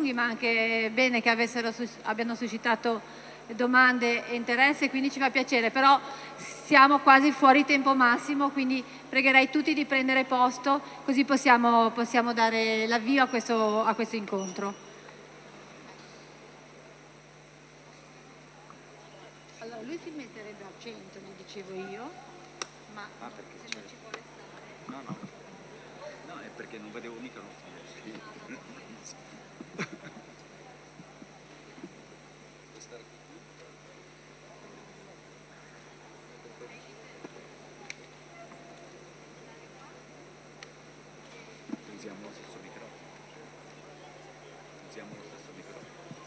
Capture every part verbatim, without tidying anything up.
ma anche bene che avessero, abbiano suscitato domande e interesse, quindi ci fa piacere, però siamo quasi fuori tempo massimo, quindi pregherei tutti di prendere posto, così possiamo, possiamo dare l'avvio a questo, a questo incontro. Allora, lui si metterebbe al centro, gli dicevo io, ma ah, perché se non ci vuole stare. No, no, no, è perché non vedevo mica lo studio. Usiamo lo stesso microfono. Usiamo lo stesso microfono.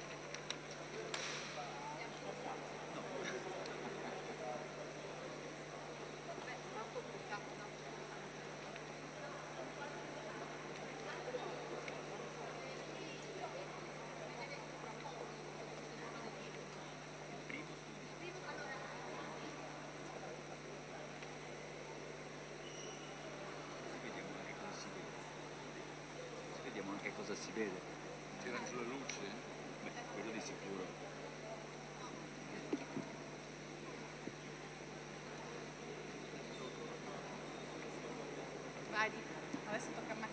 Vediamo anche cosa si vede. Tira giù la luce? Beh, quello di sicuro. Vai, adesso tocca a me.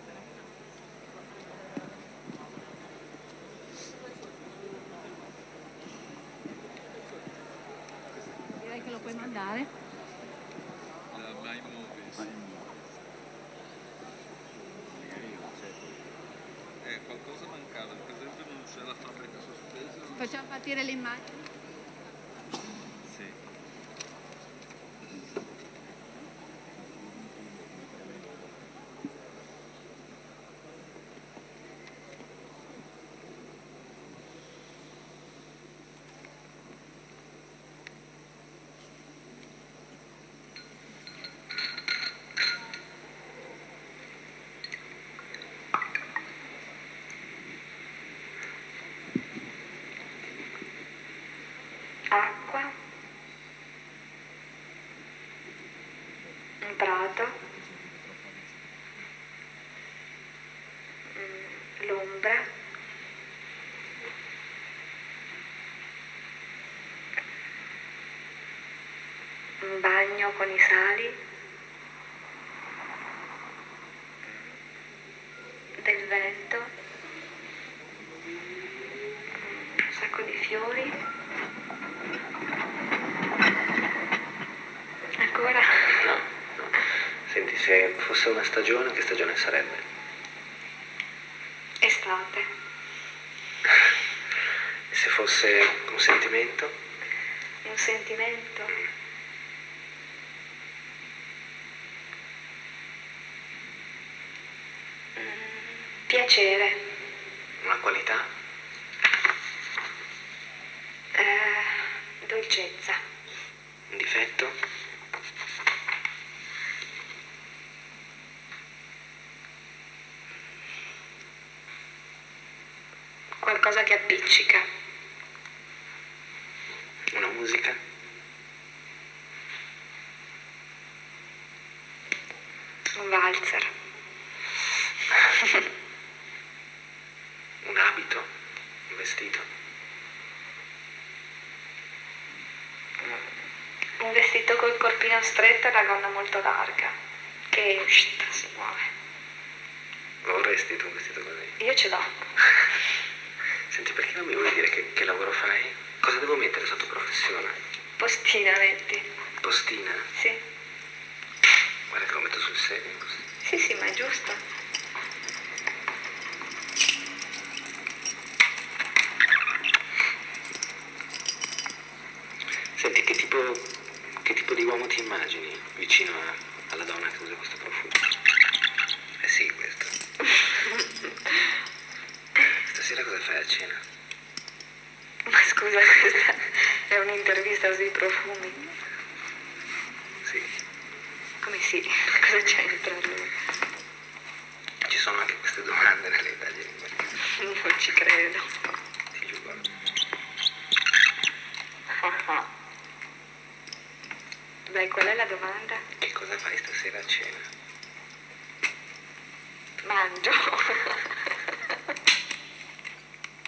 Direi che lo puoi mandare. La My Movies. Eh, qualcosa mancava, per esempio non c'è la fabbrica sospesa. Facciamo partire le immagini. Sì. Acqua, un prato, l'ombra, un bagno con i sali, del vento, un sacco di fiori. Ancora? No, no. Senti, se fosse una stagione, che stagione sarebbe? Estate. E se fosse un sentimento? Un sentimento? Mm, piacere. Una qualità? Eh, dolcezza. Un difetto? Qualcosa che appiccica. Una musica? Un valzer. Un abito? Un vestito? Un vestito col corpino stretto e la gonna molto larga, che shht, si muove. Lo vorresti tu un vestito così? Io ce l'ho. Senti, perché non mi vuoi dire che, che lavoro fai? Cosa devo mettere sotto professione? Postina, metti. Postina? Sì. Guarda che lo metto sul serio. Sì, sì, ma è giusto. Senti, che tipo, che tipo di uomo ti immagini vicino a, alla donna che usa questo profumo? Eh sì, questo. Stasera cosa fai a cena? Ma scusa, questa è un'intervista sui profumi. Sì. Come sì? Cosa c'entra lui? Ci sono anche queste domande nelle Italie. Non ci credo. Ti giuro. Beh, qual è la domanda? Che cosa fai stasera a cena? Mangio.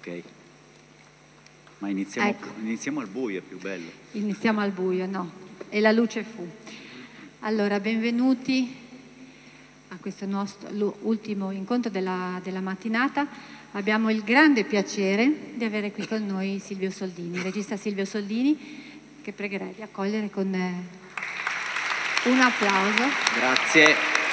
Ok. Ma iniziamo, Ecco. iniziamo al buio, è più bello. Iniziamo al buio, no? E la luce fu. Allora, benvenuti a questo nostro ultimo incontro della, della mattinata. Abbiamo il grande piacere di avere qui con noi Silvio Soldini, il regista Silvio Soldini, che pregherei di accogliere con eh, un applauso. Grazie.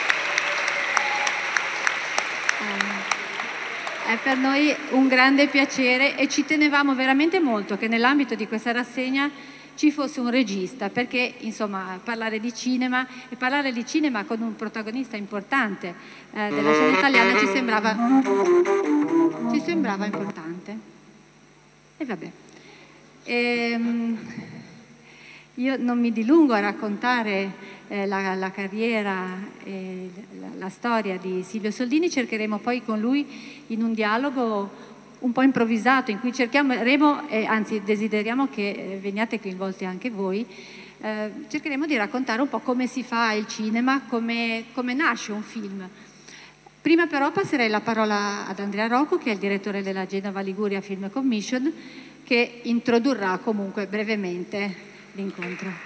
Eh, È per noi un grande piacere e ci tenevamo veramente molto che nell'ambito di questa rassegna ci fosse un regista, perché insomma parlare di cinema e parlare di cinema con un protagonista importante eh, della scena italiana ci sembrava, ci sembrava importante. E vabbè. Ehm, io non mi dilungo a raccontare eh, la, la carriera e la, la storia di Silvio Soldini, cercheremo poi con lui in un dialogo un po' improvvisato in cui cercheremo, eh, anzi desideriamo che eh, veniate coinvolti anche voi, eh, cercheremo di raccontare un po' come si fa il cinema, come, come nasce un film. Prima però passerei la parola ad Andrea Rocco, che è il direttore della Genova Liguria Film Commission, che introdurrà comunque brevemente l'incontro.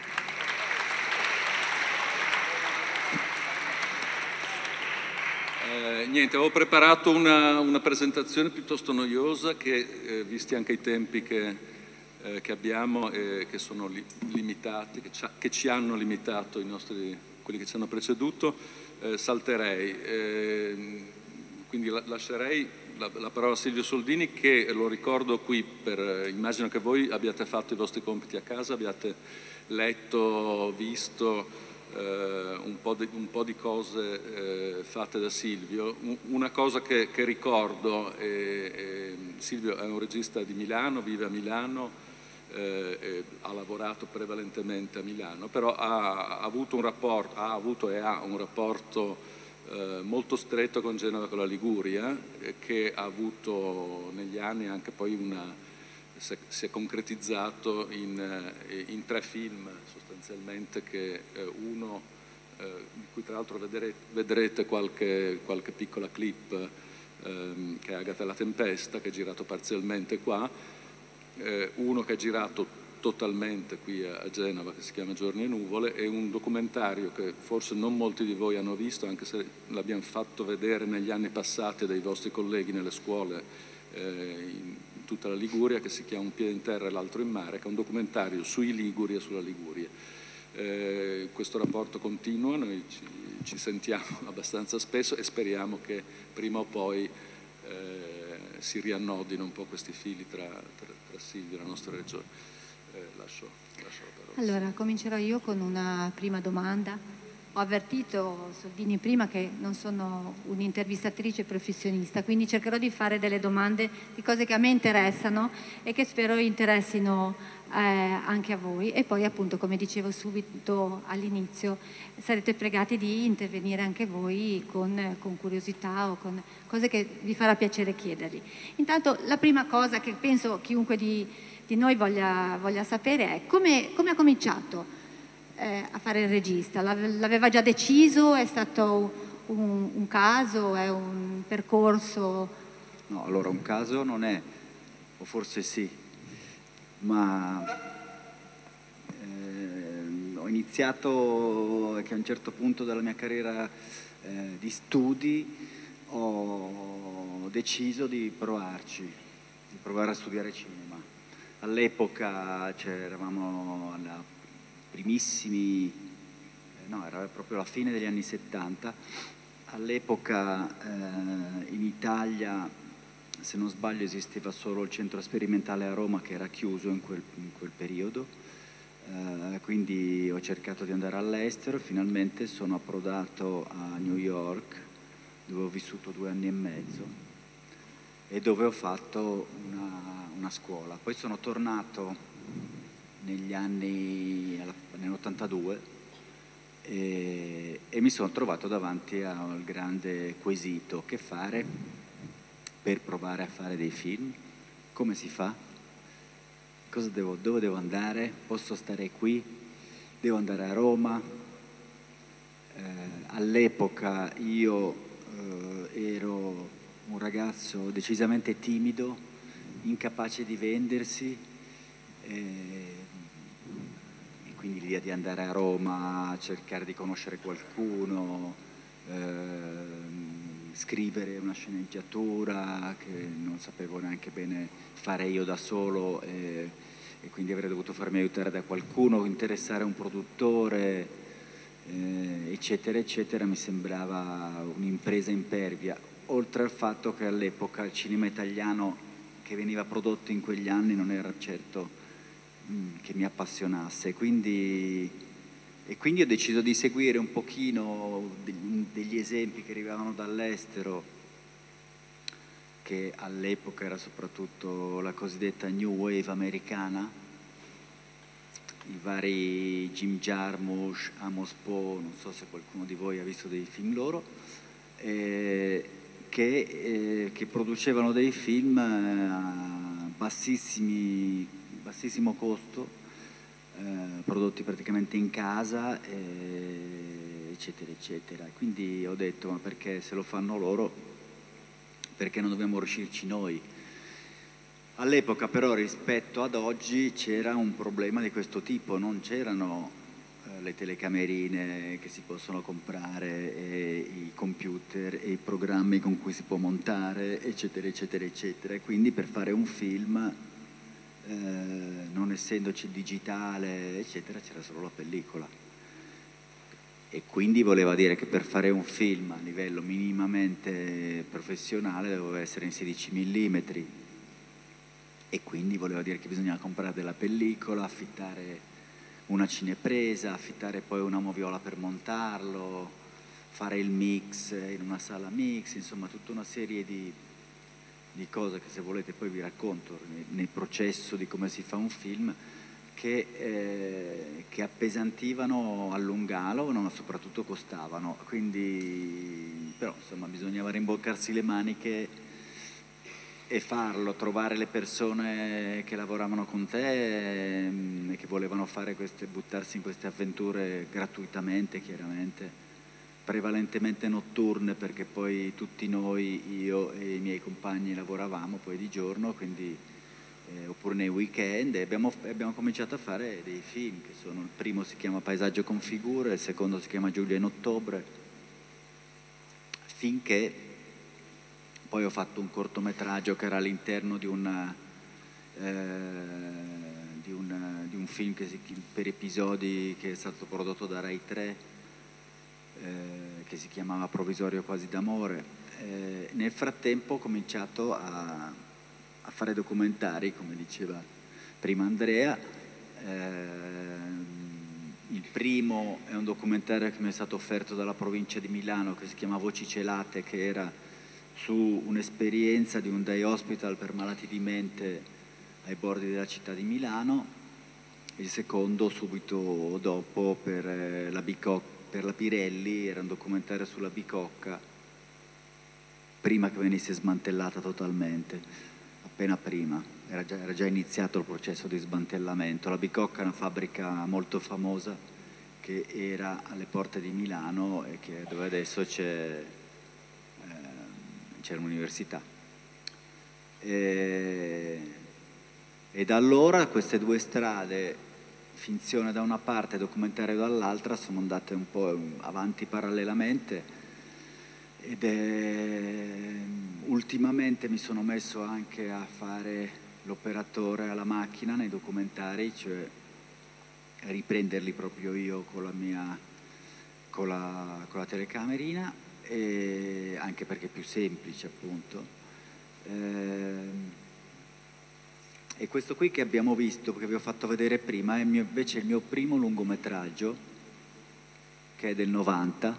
Eh, niente, avevo preparato una, una presentazione piuttosto noiosa che, eh, visti anche i tempi che, eh, che abbiamo e che sono li, limitati, che ci, che ci hanno limitato i nostri, quelli che ci hanno preceduto, eh, salterei. Eh, quindi la, lascerei la, la parola a Silvio Soldini, che lo ricordo qui, per, immagino che voi abbiate fatto i vostri compiti a casa, abbiate letto, visto Uh, un, po di, un po' di cose uh, fatte da Silvio. Una cosa che, che ricordo, è, è, Silvio è un regista di Milano, vive a Milano, uh, ha lavorato prevalentemente a Milano, però ha, ha avuto un rapporto, ha avuto e ha un rapporto uh, molto stretto con Genova, con la Liguria, eh, che ha avuto negli anni anche poi una, si è concretizzato in, in tre film sostanzialmente, che uno eh, di cui tra l'altro vedrete, vedrete qualche, qualche piccola clip, ehm, che è Agatha la Tempesta, che è girato parzialmente qua, eh, uno che è girato totalmente qui a, a Genova, che si chiama Giorni e Nuvole, e un documentario che forse non molti di voi hanno visto, anche se l'abbiamo fatto vedere negli anni passati dai vostri colleghi nelle scuole eh, in, tutta la Liguria, che si chiama Un piede in terra e l'altro in mare, che è un documentario sui Liguri e sulla Liguria. Eh, questo rapporto continua, noi ci, ci sentiamo abbastanza spesso e speriamo che prima o poi eh, si riannodino un po' questi fili tra, tra, tra Silvio e la nostra regione. Eh, lascio, lascio la parola. Allora, comincerò io con una prima domanda. Ho avvertito Soldini prima che non sono un'intervistatrice professionista, quindi cercherò di fare delle domande di cose che a me interessano e che spero interessino eh, anche a voi. E poi, appunto, come dicevo subito all'inizio, sarete pregati di intervenire anche voi con, con curiosità o con cose che vi farà piacere chiedergli. Intanto, la prima cosa che penso chiunque di, di noi voglia, voglia sapere è come, come ha cominciato Eh, a fare il regista. L'aveva già deciso? È stato un, un caso? È un percorso? No, allora un caso non è, o forse sì, ma eh, ho iniziato che a un certo punto della mia carriera eh, di studi ho deciso di provarci, di provare a studiare cinema. All'epoca c'eravamo alla primissimi, eh, no, era proprio la fine degli anni settanta. All'epoca eh, in Italia, se non sbaglio, esisteva solo il centro sperimentale a Roma, che era chiuso in quel, in quel periodo, eh, quindi ho cercato di andare all'estero. Finalmente sono approdato a New York, dove ho vissuto due anni e mezzo e dove ho fatto una, una scuola. Poi sono tornato negli anni, nell'ottantadue, e, e mi sono trovato davanti al grande quesito: che fare per provare a fare dei film? Come si fa? Cosa devo, dove devo andare? Posso stare qui? Devo andare a Roma? Eh, all'epoca io eh, ero un ragazzo decisamente timido incapace di vendersi, e, e quindi l'idea di andare a Roma, cercare di conoscere qualcuno, eh, scrivere una sceneggiatura che non sapevo neanche bene fare io da solo, e, e quindi avrei dovuto farmi aiutare da qualcuno, interessare un produttore, eh, eccetera eccetera, mi sembrava un'impresa impervia, oltre al fatto che all'epoca il cinema italiano che veniva prodotto in quegli anni non era certo mh, che mi appassionasse, quindi, e quindi ho deciso di seguire un pochino degli, degli esempi che arrivavano dall'estero, che all'epoca era soprattutto la cosiddetta New Wave americana, i vari Jim Jarmusch, Amos Poe, non so se qualcuno di voi ha visto dei film loro, eh, che, eh, che producevano dei film a bassissimi, bassissimo costo, eh, prodotti praticamente in casa, eh, eccetera eccetera. Quindi ho detto, ma perché se lo fanno loro, perché non dobbiamo riuscirci noi? All'epoca però rispetto ad oggi c'era un problema di questo tipo, non c'erano eh, le telecamerine che si possono comprare, e i computer e i programmi con cui si può montare, eccetera eccetera eccetera, e quindi per fare un film, eh, non essendoci il digitale eccetera, c'era solo la pellicola, e quindi voleva dire che per fare un film a livello minimamente professionale doveva essere in sedici millimetri, e quindi voleva dire che bisognava comprare della pellicola, affittare una cinepresa, affittare poi una moviola per montarlo, fare il mix in una sala mix, insomma tutta una serie di, di cose che, se volete, poi vi racconto nel, nel processo di come si fa un film, che, eh, che appesantivano, allungavano, ma soprattutto costavano. Quindi però insomma bisognava rimboccarsi le maniche e farlo, trovare le persone che lavoravano con te e che volevano fare queste, buttarsi in queste avventure gratuitamente, chiaramente, prevalentemente notturne, perché poi tutti noi, io e i miei compagni, lavoravamo poi di giorno, quindi eh, oppure nei weekend, e abbiamo, abbiamo cominciato a fare dei film che sono: il primo si chiama Paesaggio con figure, il secondo si chiama Giulia in ottobre, finché poi ho fatto un cortometraggio che era all'interno di, una, eh, di, un, di un film che si, per episodi, che è stato prodotto da Rai tre, eh, che si chiamava Provvisorio quasi d'amore. Eh, nel frattempo ho cominciato a, a fare documentari, come diceva prima Andrea. Eh, il primo è un documentario che mi è stato offerto dalla provincia di Milano, che si chiama Voci celate, che era su un'esperienza di un day hospital per malati di mente ai bordi della città di Milano. Il secondo, subito dopo, per la, Bicocca, per la Pirelli, era un documentario sulla Bicocca, prima che venisse smantellata totalmente, appena prima, era già, era già iniziato il processo di smantellamento. La Bicocca è una fabbrica molto famosa che era alle porte di Milano e che, dove adesso c'è c'era un'università, e, e da allora queste due strade, finzione da una parte e documentario dall'altra, sono andate un po' avanti parallelamente, ed è, ultimamente mi sono messo anche a fare l'operatore alla macchina nei documentari, cioè a riprenderli proprio io con la mia con la, con la telecamerina, e anche perché è più semplice, appunto. Eh, e questo qui che abbiamo visto, che vi ho fatto vedere prima, è il mio, invece il mio primo lungometraggio, che è del novanta,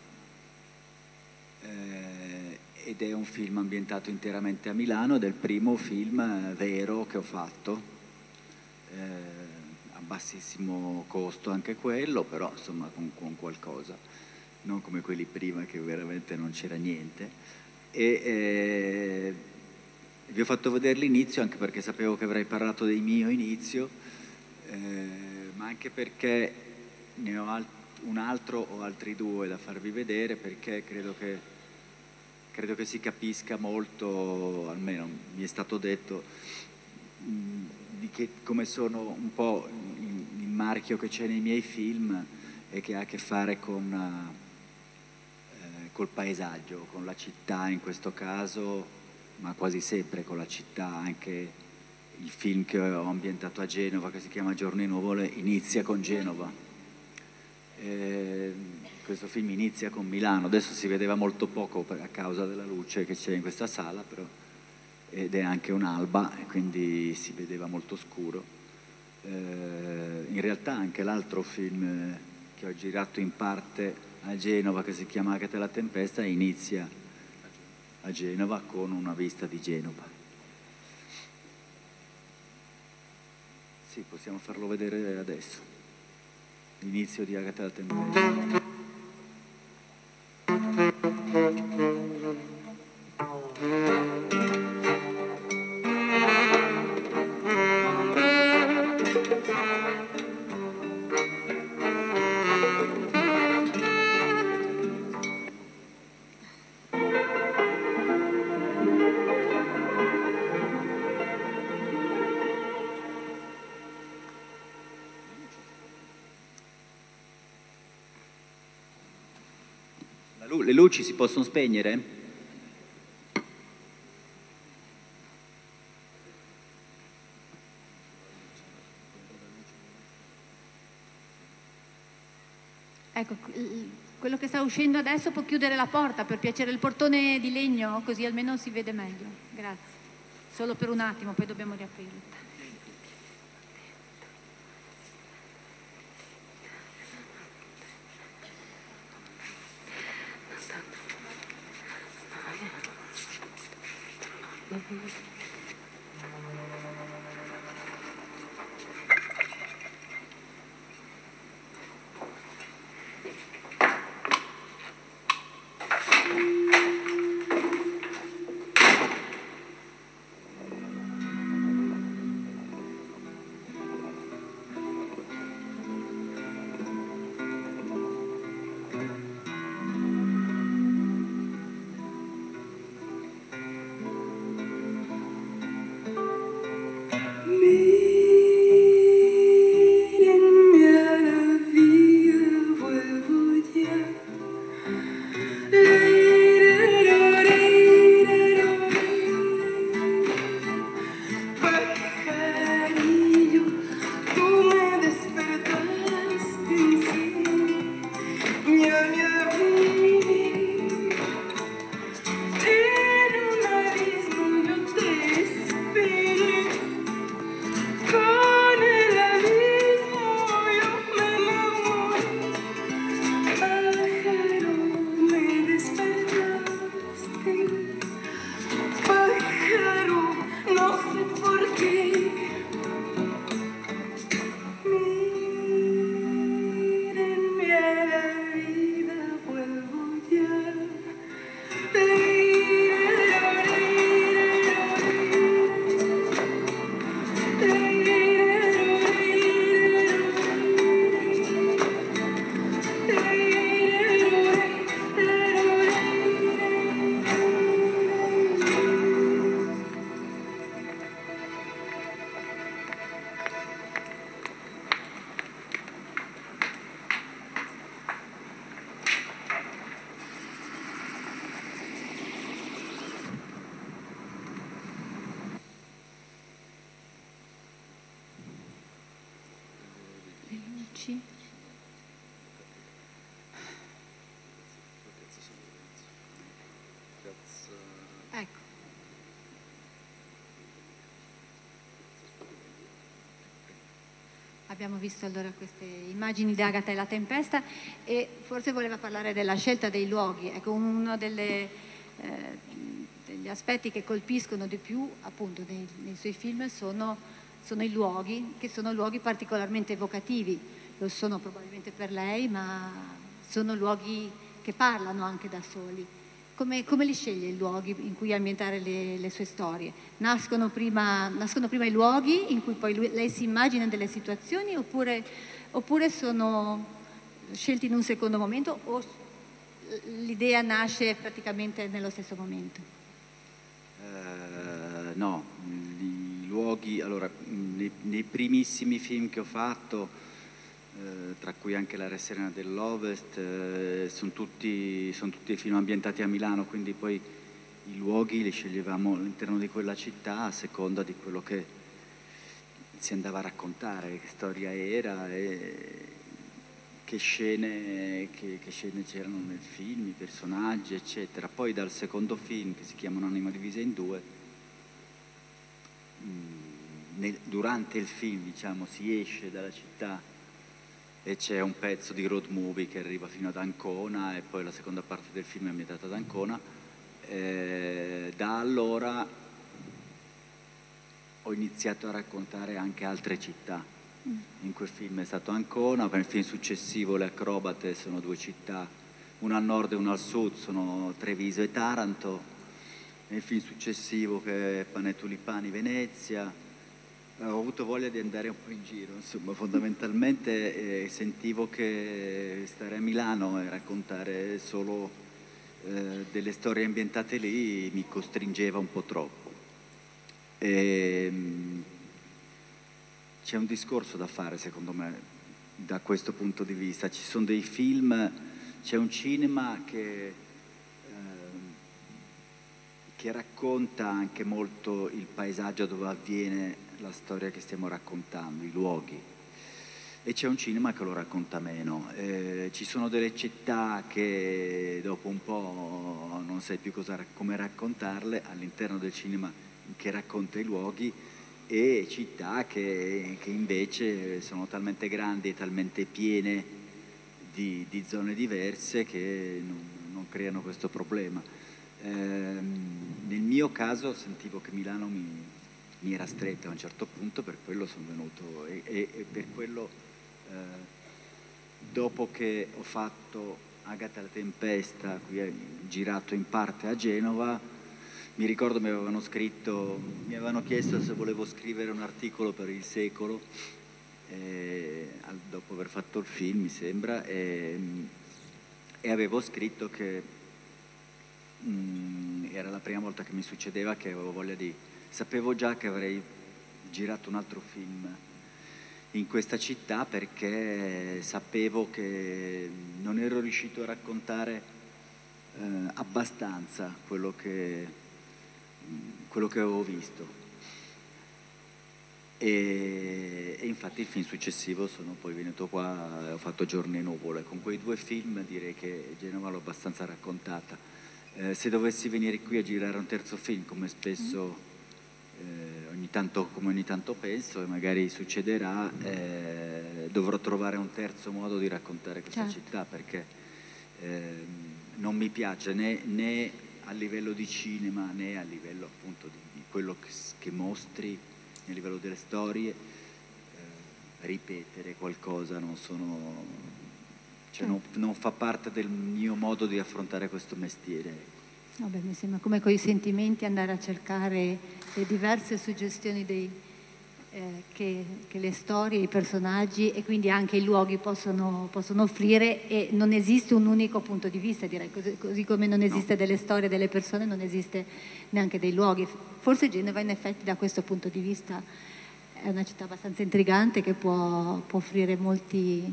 eh, ed è un film ambientato interamente a Milano, ed è il primo film vero che ho fatto, eh, a bassissimo costo anche quello, però insomma con, con qualcosa, non come quelli prima che veramente non c'era niente. E eh, vi ho fatto vedere l'inizio anche perché sapevo che avrei parlato del mio inizio, eh, ma anche perché ne ho alt- un altro o altri due da farvi vedere, perché credo che credo che si capisca molto, almeno mi è stato detto, mh, di che, come sono un po' il, il marchio che c'è nei miei film e che ha a che fare con, eh, col paesaggio, con la città in questo caso, ma quasi sempre con la città. Anche il film che ho ambientato a Genova, che si chiama Giorno di Nuvole, inizia con Genova. Eh, questo film inizia con Milano, adesso si vedeva molto poco a causa della luce che c'è in questa sala, però, ed è anche un'alba e quindi si vedeva molto scuro. Eh, in realtà anche l'altro film che ho girato in parte a Genova, che si chiama Agatha e la tempesta, inizia a Genova con una vista di Genova. Sì, possiamo farlo vedere adesso. L'inizio di Agatha e la tempesta. Le luci si possono spegnere? Ecco, quello che sta uscendo adesso può chiudere la porta, per piacere, il portone di legno, così almeno si vede meglio. Grazie. Solo per un attimo, poi dobbiamo riaprirlo. Ecco. Abbiamo visto allora queste immagini di Agatha e la tempesta e forse voleva parlare della scelta dei luoghi. Ecco, uno delle, eh, degli aspetti che colpiscono di più appunto nei, nei suoi film sono, sono i luoghi, che sono luoghi particolarmente evocativi. Lo sono probabilmente per lei, ma sono luoghi che parlano anche da soli. Come, come li sceglie i luoghi in cui ambientare le, le sue storie? Nascono prima, nascono prima i luoghi in cui poi lui, lei si immagina delle situazioni oppure, oppure sono scelti in un secondo momento o l'idea nasce praticamente nello stesso momento? Uh, no, i luoghi, allora, nei, nei primissimi film che ho fatto, eh, tra cui anche La Re Serena dell'Ovest, eh, sono tutti, son tutti film ambientati a Milano, quindi poi i luoghi li sceglievamo all'interno di quella città a seconda di quello che si andava a raccontare, che storia era e che scene, che, che scene c'erano nel film, i personaggi, eccetera. Poi dal secondo film, che si chiama Un'anima divisa in due, mh, nel, durante il film, diciamo, si esce dalla città e c'è un pezzo di road movie che arriva fino ad Ancona e poi la seconda parte del film è ambientata ad Ancona. Eh, da allora ho iniziato a raccontare anche altre città. In quel film è stato Ancona, per il film successivo Le Acrobate sono due città, una al nord e una al sud, sono Treviso e Taranto. Nel film successivo che è Pane e Tulipani, Venezia. Ho avuto voglia di andare un po' in giro, insomma, fondamentalmente eh, sentivo che stare a Milano e raccontare solo eh, delle storie ambientate lì mi costringeva un po' troppo. E, c'è un discorso da fare, secondo me, da questo punto di vista. Ci sono dei film, c'è un cinema che, eh, che racconta anche molto il paesaggio dove avviene la storia che stiamo raccontando, i luoghi, e c'è un cinema che lo racconta meno. Eh, ci sono delle città che dopo un po' non sai più cosa, come raccontarle all'interno del cinema che racconta i luoghi, e città che, che invece sono talmente grandi e talmente piene di, di zone diverse che non, non creano questo problema. Eh, nel mio caso sentivo che Milano mi, mi era stretta a un certo punto, per quello sono venuto e, e, e per quello eh, dopo che ho fatto Agata la Tempesta, qui ho girato in parte a Genova, mi ricordo mi avevano scritto, mi avevano chiesto se volevo scrivere un articolo per Il Secolo, eh, dopo aver fatto il film mi sembra, e, e avevo scritto che mh, era la prima volta che mi succedeva che avevo voglia di... Sapevo già che avrei girato un altro film in questa città perché sapevo che non ero riuscito a raccontare eh, abbastanza quello che... quello che avevo visto e, e infatti il film successivo sono poi venuto qua e ho fatto Giorni e Nuvole. Con quei due film direi che Genova l'ho abbastanza raccontata. Eh, se dovessi venire qui a girare un terzo film, come spesso eh, ogni tanto, come ogni tanto penso e magari succederà, eh, dovrò trovare un terzo modo di raccontare questa certo. città, perché eh, non mi piace né, né a livello di cinema né a livello appunto di, di quello che, che mostri, a livello delle storie, eh, ripetere qualcosa non sono, cioè non, non fa parte del mio modo di affrontare questo mestiere. Vabbè, mi sembra come con i sentimenti andare a cercare le diverse suggestioni dei, eh, che, che le storie, i personaggi e quindi anche i luoghi possono, possono offrire, e non esiste un unico punto di vista, direi, così, così come non esiste no. delle storie, delle persone, non esiste neanche dei luoghi. Forse Genova in effetti da questo punto di vista è una città abbastanza intrigante che può, può offrire molti,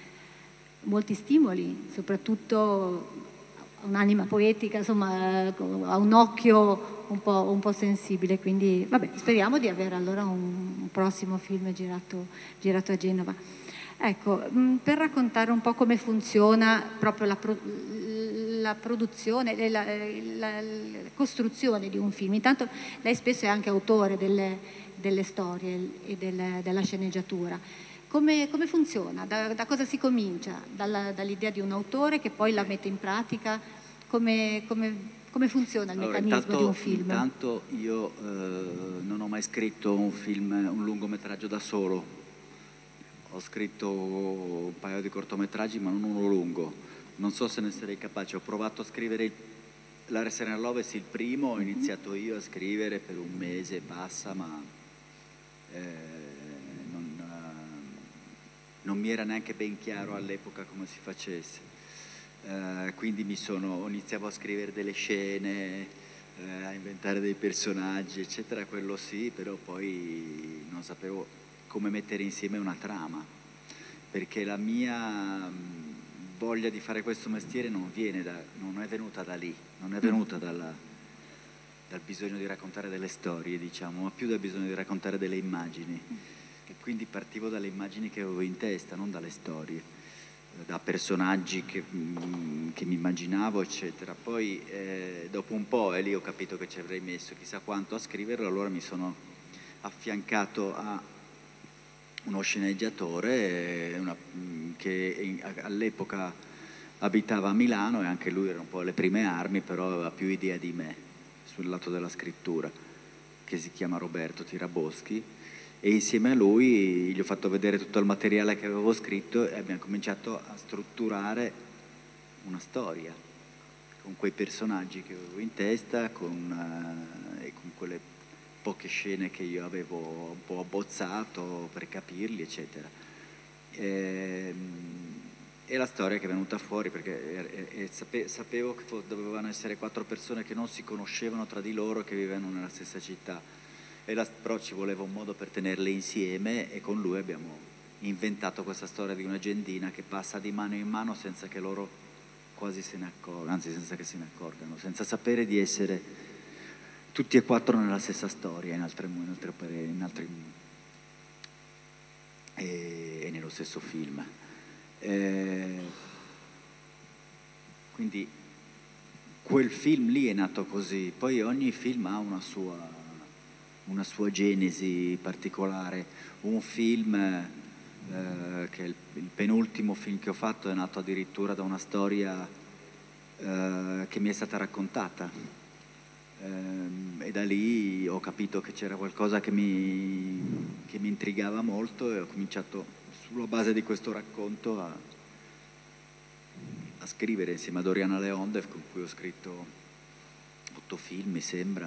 molti stimoli, soprattutto un'anima poetica, insomma, ha un occhio un po', un po' sensibile, quindi vabbè, speriamo di avere allora un, un prossimo film girato, girato a Genova. Ecco, per raccontare un po' come funziona proprio la, pro, la produzione, la, la, la costruzione di un film. Intanto lei spesso è anche autore delle, delle storie e del, della sceneggiatura. Come, come funziona? Da, da cosa si comincia? Dalla, dall'idea di un autore che poi la mette in pratica? Come, come, come funziona il allora, meccanismo intanto, di un film? Intanto io eh, non ho mai scritto un film, un lungometraggio da solo. Ho scritto un paio di cortometraggi ma non uno lungo. Non so se ne sarei capace. Ho provato a scrivere La Re Serena dell'Ovest, il primo, ho iniziato io a scrivere per un mese e passa, ma... Eh, non mi era neanche ben chiaro all'epoca come si facesse. eh, quindi mi sono, iniziavo a scrivere delle scene, eh, a inventare dei personaggi, eccetera, quello sì, però poi non sapevo come mettere insieme una trama, perché la mia mh, voglia di fare questo mestiere non viene da, non è venuta da lì, non è venuta dalla, dal bisogno di raccontare delle storie, diciamo, ma più dal bisogno di raccontare delle immagini. E quindi partivo dalle immagini che avevo in testa, non dalle storie, da personaggi che, mh, che mi immaginavo, eccetera. Poi eh, dopo un po', e lì ho capito che ci avrei messo chissà quanto a scriverlo, allora mi sono affiancato a uno sceneggiatore una, mh, che all'epoca abitava a Milano e anche lui era un po' alle prime armi, però aveva più idea di me sul lato della scrittura, che si chiama Roberto Tiraboschi, e insieme a lui gli ho fatto vedere tutto il materiale che avevo scritto e abbiamo cominciato a strutturare una storia con quei personaggi che avevo in testa, con, uh, e con quelle poche scene che io avevo un po' abbozzato per capirli, eccetera. E, e la storia che è venuta fuori, perché e, e sape, sapevo che dovevano essere quattro persone che non si conoscevano tra di loro, che vivevano nella stessa città, e la, però ci voleva un modo per tenerle insieme, e con lui abbiamo inventato questa storia di un'agendina che passa di mano in mano senza che loro quasi se ne accorgano, anzi senza che se ne accorgano, senza sapere di essere tutti e quattro nella stessa storia, in altre, in altre, in altri, e, e nello stesso film. Eh, quindi quel film lì è nato così, poi ogni film ha una sua, una sua genesi particolare. Un film, eh, che è il, il penultimo film che ho fatto, è nato addirittura da una storia eh, che mi è stata raccontata, eh, e da lì ho capito che c'era qualcosa che mi, che mi intrigava molto, e ho cominciato sulla base di questo racconto a, a scrivere insieme a Doriana Leondev, con cui ho scritto otto film, mi sembra.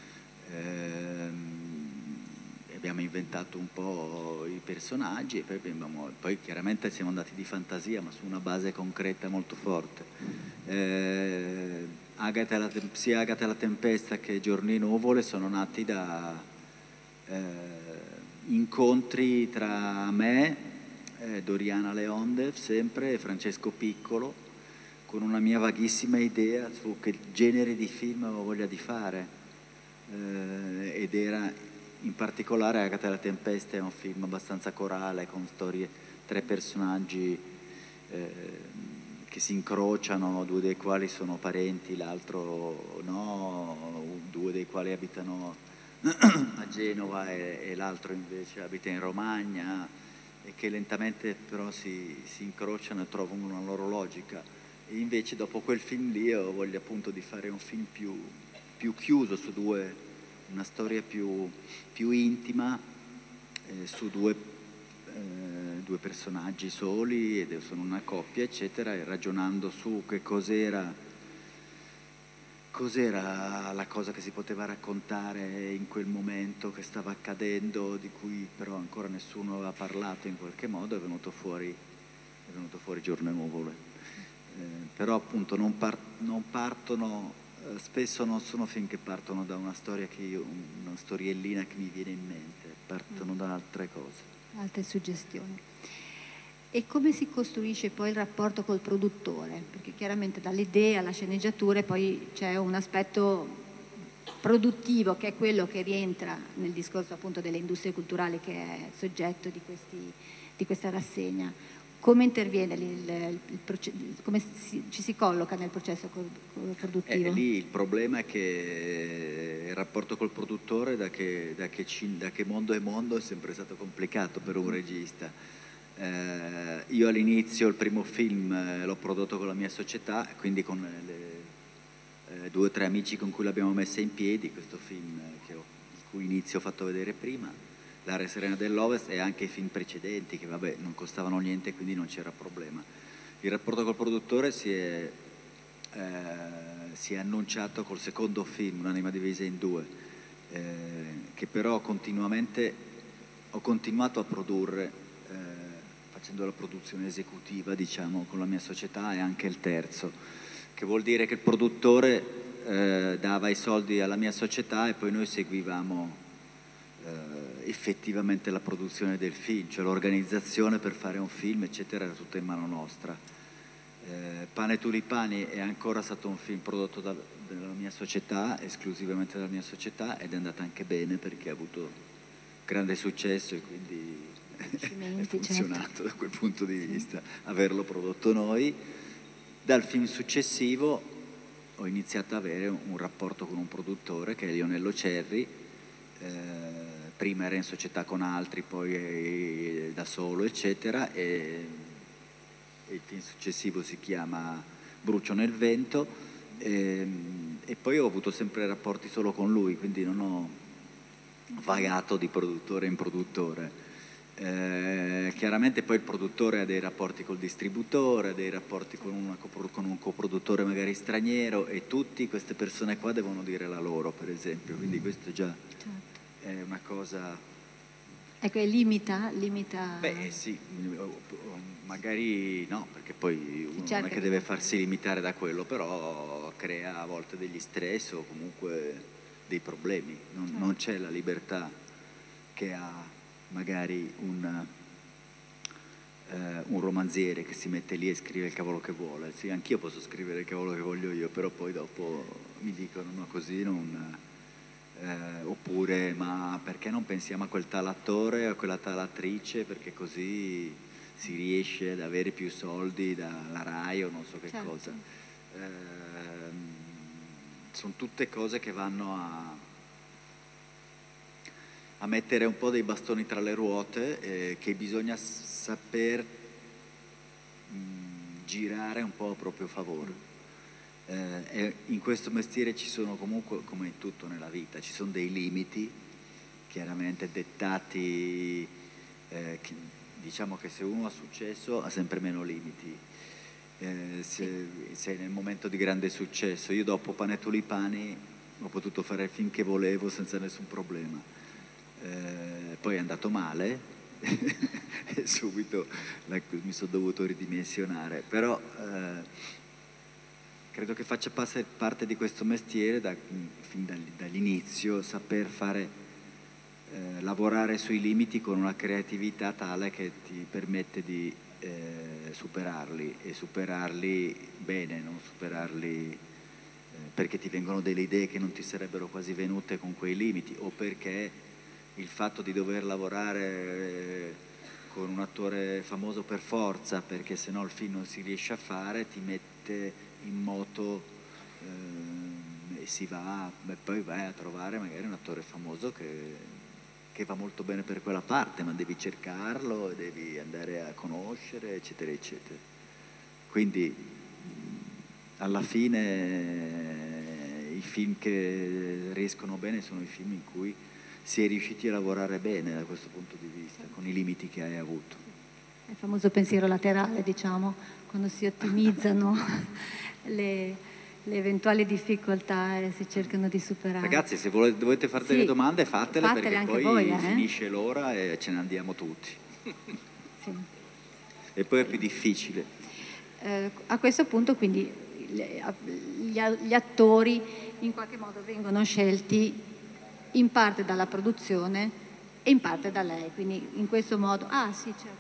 Ehm, abbiamo inventato un po' i personaggi e poi, abbiamo, poi chiaramente siamo andati di fantasia, ma su una base concreta molto forte. Eh, Agata la, sia Agata la Tempesta che Giorni e Nuvole sono nati da eh, incontri tra me, Eh, Doriana Leondev sempre, e Francesco Piccolo, con una mia vaghissima idea su che genere di film avevo voglia di fare, eh, ed era in particolare Agata la Tempesta, è un film abbastanza corale con storie, tre personaggi eh, che si incrociano, due dei quali sono parenti, l'altro no, due dei quali abitano a Genova e, e l'altro invece abita in Romagna, e che lentamente però si, si incrociano e trovano una loro logica. E invece dopo quel film lì ho voglia appunto di fare un film più, più chiuso su due, una storia più, più intima, eh, su due, eh, due personaggi soli, ed sono una coppia, eccetera, e ragionando su che cos'era cos'era la cosa che si poteva raccontare in quel momento che stava accadendo, di cui però ancora nessuno aveva parlato in qualche modo, è venuto fuori, è venuto fuori Giorno e Nuvole. Eh, però appunto non, par non partono, eh, spesso non sono film che partono da una storia che io, una storiellina che mi viene in mente, partono da altre cose. Altre suggestioni. E come si costruisce poi il rapporto col produttore? Perché chiaramente dall'idea alla sceneggiatura poi c'è un aspetto produttivo, che è quello che rientra nel discorso appunto delle industrie culturali, che è soggetto di, questi, di questa rassegna. Come interviene, il, il, il, come si, ci si colloca nel processo produttivo? Eh, lì il problema è che il rapporto col produttore, da che, da che, da che mondo è mondo, è sempre stato complicato per un regista. Eh, io all'inizio il primo film eh, l'ho prodotto con la mia società, quindi con le, eh, due o tre amici con cui l'abbiamo messa in piedi, questo film eh, che ho, il cui inizio ho fatto vedere prima, L'area serena dell'Ovest, e anche i film precedenti che vabbè non costavano niente, quindi non c'era problema. Il rapporto col produttore si è, eh, si è annunciato col secondo film, Un'anima divisa in due, eh, che però continuamente ho continuato a produrre, eh, facendo la produzione esecutiva, diciamo, con la mia società, e anche il terzo, che vuol dire che il produttore eh, dava i soldi alla mia società e poi noi seguivamo eh, effettivamente la produzione del film, cioè l'organizzazione per fare un film, eccetera, era tutta in mano nostra. Eh, Pane e Tulipani è ancora stato un film prodotto da, dalla mia società, esclusivamente dalla mia società, ed è andata anche bene perché ha avuto grande successo e quindi è funzionato, certo, da quel punto di vista, sì, averlo prodotto noi. Dal film successivo ho iniziato ad avere un, un rapporto con un produttore che è Lionello Cerri, eh, prima era in società con altri, poi è da solo, eccetera, e, e il film successivo si chiama Brucio nel vento, e, e poi ho avuto sempre rapporti solo con lui, quindi non ho vagato di produttore in produttore. Eh, chiaramente poi il produttore ha dei rapporti col distributore, ha dei rapporti con, una, con un coproduttore magari straniero, e tutte queste persone qua devono dire la loro, per esempio, quindi questo già, certo, è una cosa... Ecco, e limita? limita... Beh sì, magari no, perché poi uno certo, non è che deve farsi limitare da quello, però crea a volte degli stress o comunque dei problemi, non, certo, non c'è la libertà che ha magari un, eh, un romanziere che si mette lì e scrive il cavolo che vuole. Sì, anch'io posso scrivere il cavolo che voglio io, però poi dopo mi dicono no, così non... Eh, oppure ma perché non pensiamo a quel tal attore o a quella tal attrice, perché così si riesce ad avere più soldi dalla Rai o non so che, certo, cosa. Eh, sono tutte cose che vanno a a mettere un po' dei bastoni tra le ruote, eh, che bisogna saper mh, girare un po' a proprio favore. Eh, e in questo mestiere ci sono comunque, come in tutto nella vita, ci sono dei limiti chiaramente dettati, eh, che, diciamo che se uno ha successo ha sempre meno limiti. Eh, se, se nel momento di grande successo, io dopo Pane e Tulipani ho potuto fare il film che volevo senza nessun problema. Eh, poi è andato male e subito la, mi sono dovuto ridimensionare, però eh, credo che faccia parte di questo mestiere da, fin dall'inizio saper fare eh, lavorare sui limiti con una creatività tale che ti permette di eh, superarli, e superarli bene, non superarli eh, perché ti vengono delle idee che non ti sarebbero quasi venute con quei limiti, o perché il fatto di dover lavorare con un attore famoso per forza, perché sennò il film non si riesce a fare, ti mette in moto eh, e si va, e poi vai a trovare magari un attore famoso che, che va molto bene per quella parte, ma devi cercarlo, devi andare a conoscere, eccetera, eccetera. Quindi alla fine i film che riescono bene sono i film in cui si è riusciti a lavorare bene da questo punto di vista, con i limiti che hai avuto. Il famoso pensiero laterale, diciamo, quando si ottimizzano le, le eventuali difficoltà e si cercano di superare. Ragazzi, se volete, dovete fare delle, sì, domande, fatele, fatele perché poi voi, eh? finisce l'ora e ce ne andiamo tutti. Sì. E poi è più difficile. Eh, a questo punto quindi le, gli, gli attori in qualche modo vengono scelti in parte dalla produzione e in parte da lei, quindi in questo modo... Ah sì, certo.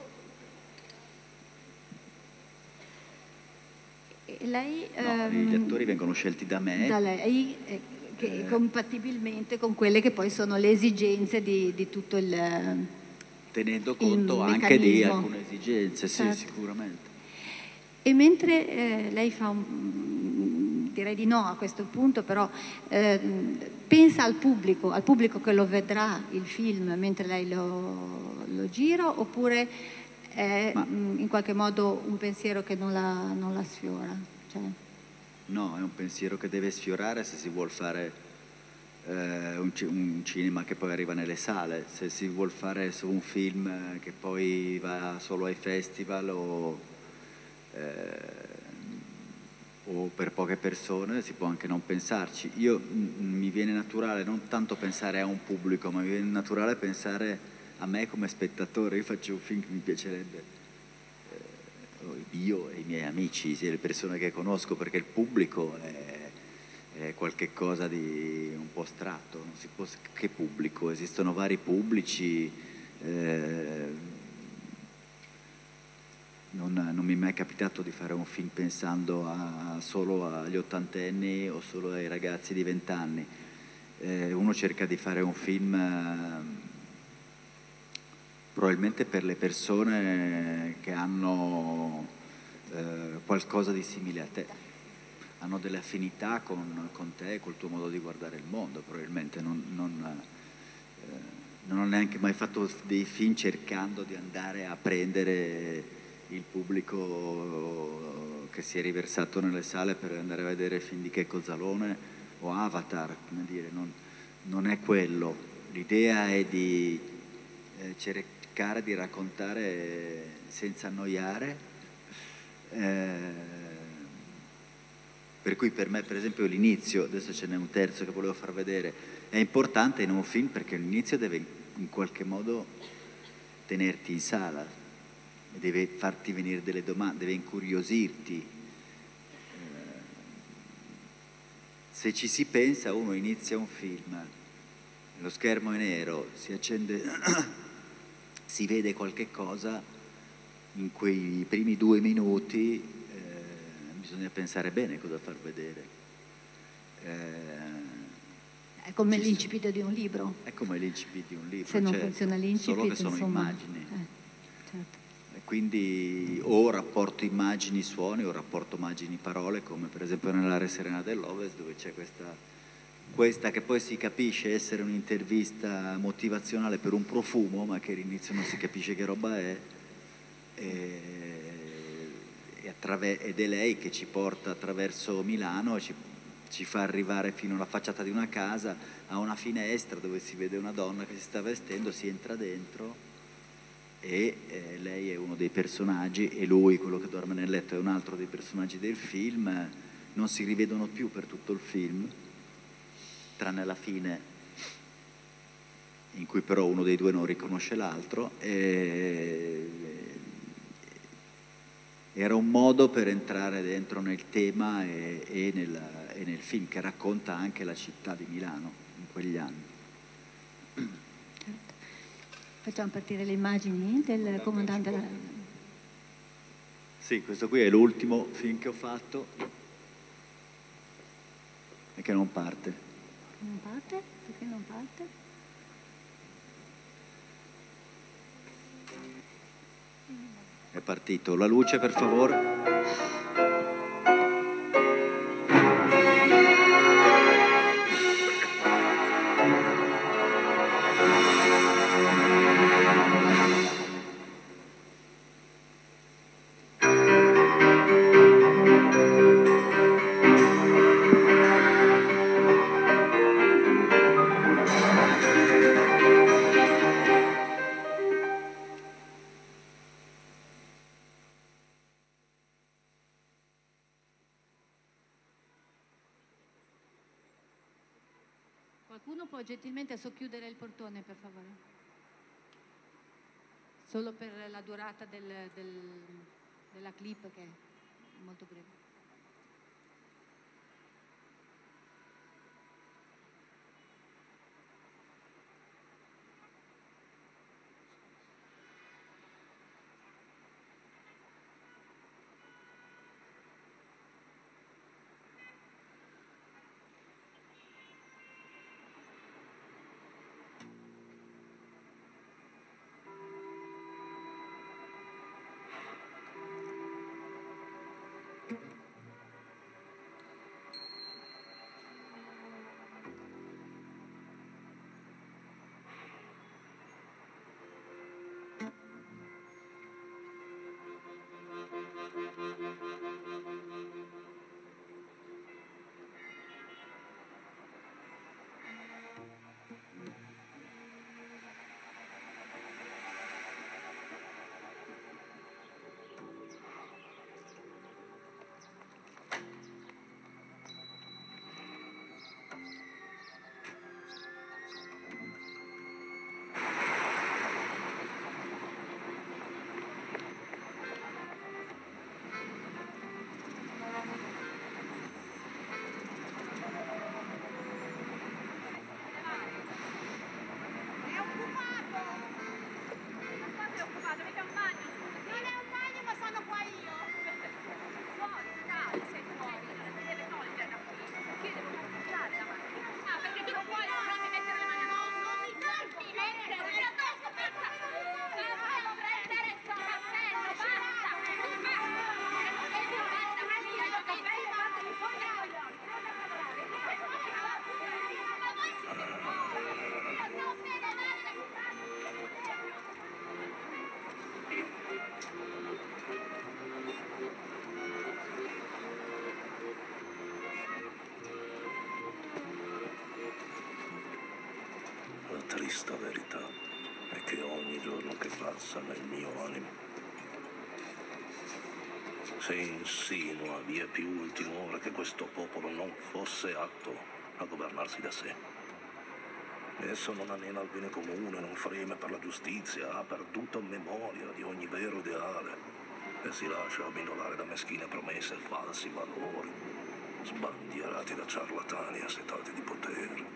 E lei, no, ehm, gli attori vengono scelti da me. Da lei, eh, che, eh, compatibilmente con quelle che poi sono le esigenze di, di tutto il tenendo conto anche di alcune esigenze, certo, sì, sicuramente. E mentre eh, lei fa un... direi di no a questo punto, però eh, pensa al pubblico, al pubblico che lo vedrà il film mentre lei lo, lo gira, oppure è Ma, in qualche modo un pensiero che non la, non la sfiora? Cioè... No, è un pensiero che deve sfiorare se si vuol fare eh, un, un cinema che poi arriva nelle sale, se si vuol fare su un film che poi va solo ai festival o... Eh, o per poche persone, si può anche non pensarci. Io m- mi viene naturale non tanto pensare a un pubblico, ma mi viene naturale pensare a me come spettatore, io faccio un film che mi piacerebbe, eh, io e i miei amici, sia le persone che conosco, perché il pubblico è, è qualche cosa di un po' astratto, non si può, che pubblico? Esistono vari pubblici, eh, non, non mi è mai capitato di fare un film pensando a, solo agli ottantenni o solo ai ragazzi di vent'anni. Eh, uno cerca di fare un film eh, probabilmente per le persone che hanno eh, qualcosa di simile a te, hanno delle affinità con, con te, col tuo modo di guardare il mondo, probabilmente. Non, non, eh, non ho neanche mai fatto dei film cercando di andare a prendere il pubblico che si è riversato nelle sale per andare a vedere film di Checco Zalone o Avatar, come dire, non, non è quello. L'idea è di eh, cercare di raccontare senza annoiare, eh, per cui per me, per esempio, l'inizio, adesso ce n'è un terzo che volevo far vedere, è importante in un film perché l'inizio deve in qualche modo tenerti in sala, deve farti venire delle domande, deve incuriosirti. Se ci si pensa, uno inizia un film, lo schermo è nero, si accende, si vede qualche cosa, in quei primi due minuti eh, bisogna pensare bene cosa far vedere. Eh, è come l'incipit di un libro. È come l'incipit di un libro. Se non certo, funziona l'incipit, solo che sono insomma, immagini. Eh, certo. Quindi o rapporto immagini-suoni o rapporto immagini-parole, come per esempio nell'Area Serena dell'Ovest, dove c'è questa, questa che poi si capisce essere un'intervista motivazionale per un profumo, ma che all'inizio non si capisce che roba è, e, e attraver- ed è lei che ci porta attraverso Milano e ci, ci fa arrivare fino alla facciata di una casa, a una finestra dove si vede una donna che si sta vestendo, si entra dentro e eh, lei è uno dei personaggi e lui, quello che dorme nel letto, è un altro dei personaggi del film. Non si rivedono più per tutto il film, tranne la fine in cui però uno dei due non riconosce l'altro. E... era un modo per entrare dentro nel tema e, e, nel, e nel film, che racconta anche la città di Milano in quegli anni. Facciamo partire le immagini del comandante. Sì, questo qui è l'ultimo film che ho fatto e che non parte. Non parte? Perché non parte? È partito. La luce, per favore. Qualcuno può gentilmente socchiudere il portone, per favore? Solo per la durata del, del, della clip, che è molto breve. trista verità è che ogni giorno che passa nel mio animo si insinua via più il timore che questo popolo non fosse atto a governarsi da sé. Esso non anela al bene comune, non freme per la giustizia, ha perduto memoria di ogni vero ideale e si lascia abbindolare da meschine promesse e falsi valori, sbandierati da ciarlatani assetati di potere.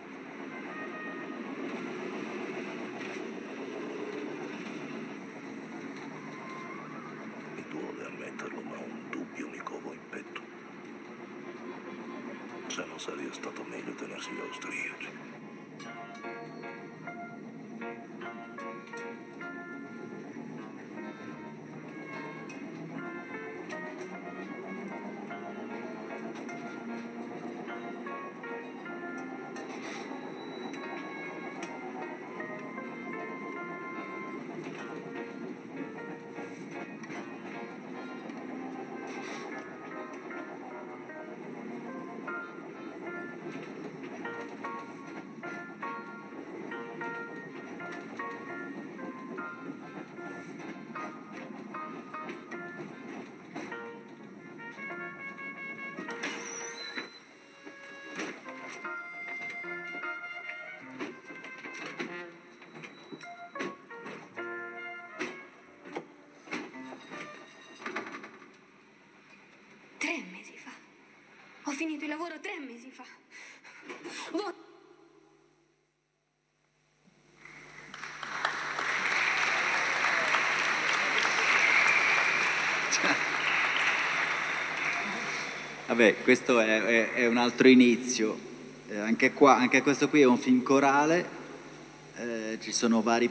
Mi duole ammetterlo, ma un dubbio mi covo in petto. Se non sarebbe stato meglio tenersi gli austriaci. Tre mesi fa. Ho finito il lavoro tre mesi fa. Vo- Vabbè, questo è, è, è un altro inizio. Eh, anche, qua, anche questo qui è un film corale. Eh, ci sono vari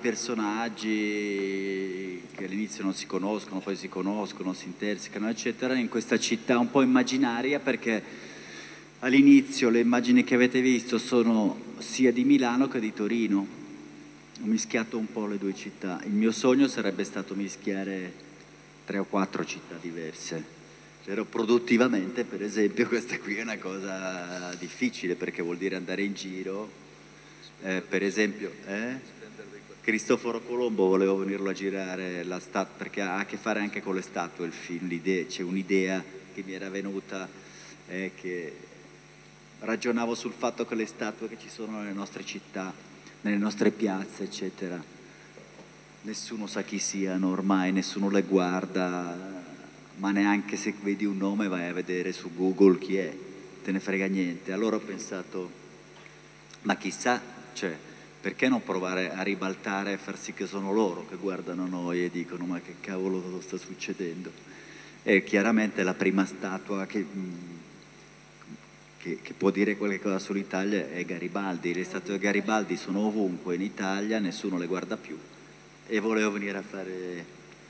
personaggi che all'inizio non si conoscono, poi si conoscono, si intersecano, eccetera, in questa città un po' immaginaria, perché all'inizio le immagini che avete visto sono sia di Milano che di Torino. Ho mischiato un po' le due città. Il mio sogno sarebbe stato mischiare tre o quattro città diverse. Però produttivamente, per esempio, questa qui è una cosa difficile, perché vuol dire andare in giro. Eh, per esempio, eh? Cristoforo Colombo volevo venirlo a girare la stat- perché ha a che fare anche con le statue il film. L'idea, c'è un'idea che mi era venuta, eh, che ragionavo sul fatto che le statue che ci sono nelle nostre città, nelle nostre piazze, eccetera, nessuno sa chi siano ormai, nessuno le guarda, ma neanche se vedi un nome vai a vedere su Google chi è, te ne frega niente. Allora ho pensato, ma chissà, cioè, perché non provare a ribaltare e far sì che sono loro che guardano noi e dicono ma che cavolo sta succedendo? E chiaramente la prima statua che, che, che può dire qualche cosa sull'Italia è Garibaldi. Le statue di Garibaldi sono ovunque in Italia, nessuno le guarda più, e volevo venire a fare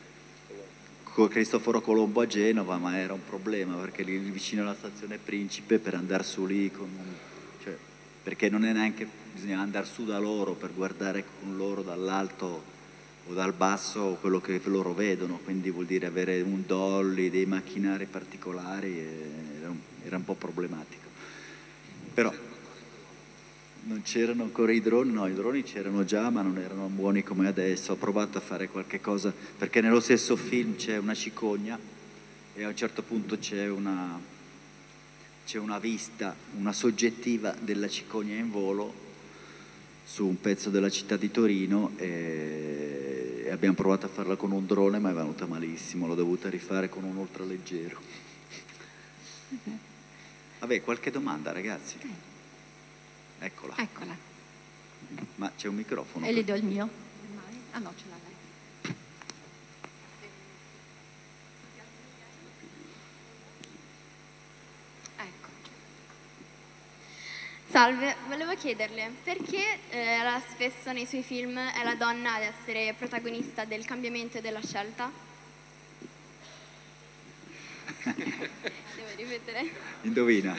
con Cristoforo Colombo a Genova, ma era un problema perché lì vicino alla stazione Principe, per andare su lì con, cioè, perché non è neanche, bisogna andare su da loro per guardare con loro dall'alto o dal basso quello che loro vedono, quindi vuol dire avere un dolly, dei macchinari particolari, era un, era un po' problematico. Però non c'erano ancora i droni, no, i droni c'erano già, ma non erano buoni come adesso. Ho provato a fare qualche cosa, perché nello stesso film c'è una cicogna e a un certo punto c'è una, c'è una vista, una soggettiva della cicogna in volo su un pezzo della città di Torino, e, e abbiamo provato a farla con un drone, ma è venuta malissimo, l'ho dovuta rifare con un ultraleggero. Vabbè, qualche domanda, ragazzi? Eccola. Eccola. Ma c'è un microfono? E per... gli do il mio? Ah no, ce l'ha lei. Ecco. Salve, volevo chiederle perché eh, la- spesso nei suoi film è la donna ad essere protagonista del cambiamento e della scelta? Devo ripetere? Indovina.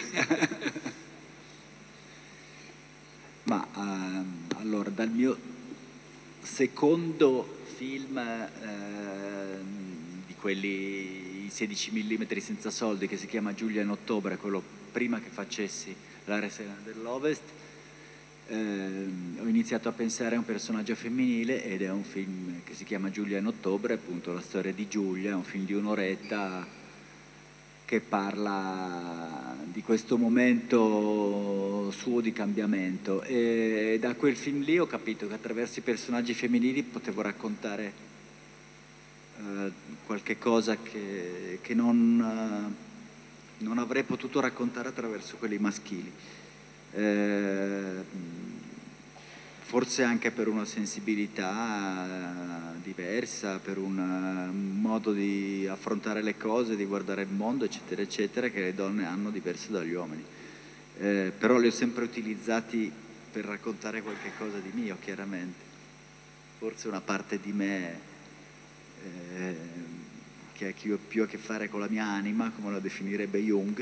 Ma ehm, allora, dal mio secondo film ehm, di quelli sedici millimetri senza soldi, che si chiama Giulia in ottobre, quello prima che facessi La Resena dell'Ovest, eh, ho iniziato a pensare a un personaggio femminile ed è un film che si chiama Giulia in ottobre, appunto la storia di Giulia, è un film di un'oretta che parla di questo momento suo di cambiamento, e da quel film lì ho capito che attraverso i personaggi femminili potevo raccontare eh, qualche cosa che, che non, eh, non avrei potuto raccontare attraverso quelli maschili. Eh, forse anche per una sensibilità diversa, per un modo di affrontare le cose, di guardare il mondo, eccetera, eccetera, che le donne hanno diverso dagli uomini. Eh, però li ho sempre utilizzati per raccontare qualche cosa di mio, chiaramente. Forse una parte di me eh, che ha più a che fare con la mia anima, come la definirebbe Jung.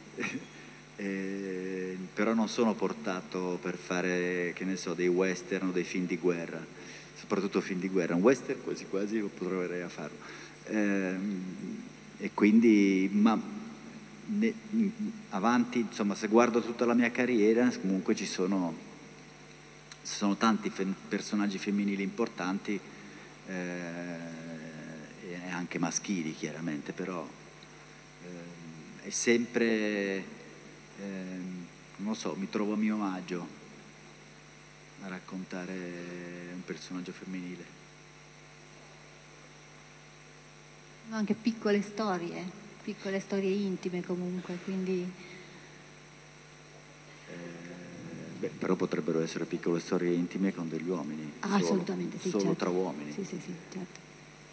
Eh, però non sono portato per fare, che ne so, dei western o dei film di guerra, soprattutto film di guerra. Un western quasi quasi proverei a farlo. Eh, e quindi, ma ne, avanti, insomma, se guardo tutta la mia carriera, comunque ci sono, ci sono tanti fe personaggi femminili importanti, eh, e anche maschili, chiaramente, però eh, è sempre... Eh, non so, mi trovo a mio agio a raccontare un personaggio femminile. Anche piccole storie, piccole storie intime comunque, quindi... Eh, beh, però potrebbero essere piccole storie intime con degli uomini. Ah, solo, assolutamente, sì, solo certo. Tra uomini. Sì, sì, sì, certo.